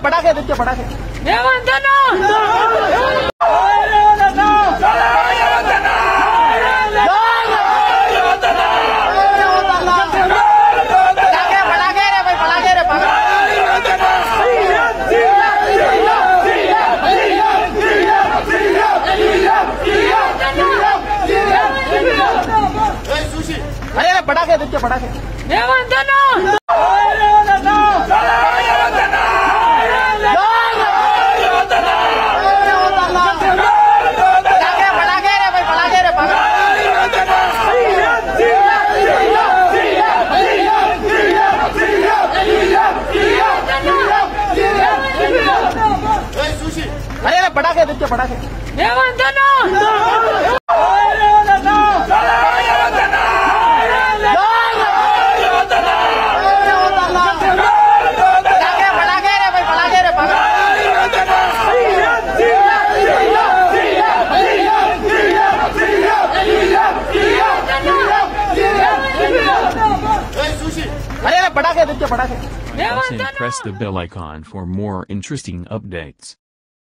पटाखे देखिए पटाखे अरे पटाखे देखिए पटाखे अरे पटाखे देखिए पटाखे अरे पटाखे देखिए पटाखे Also press the bell icon for more interesting updates.